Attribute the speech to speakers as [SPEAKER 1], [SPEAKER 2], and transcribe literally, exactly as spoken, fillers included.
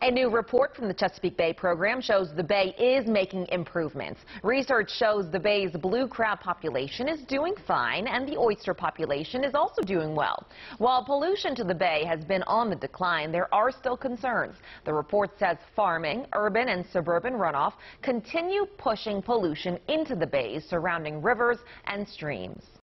[SPEAKER 1] A new report from the Chesapeake Bay program shows the bay is making improvements. Research shows the bay's blue crab population is doing fine and the oyster population is also doing well. While pollution to the bay has been on the decline, there are still concerns. The report says farming, urban and suburban runoff continue pushing pollution into the bays surrounding rivers and streams.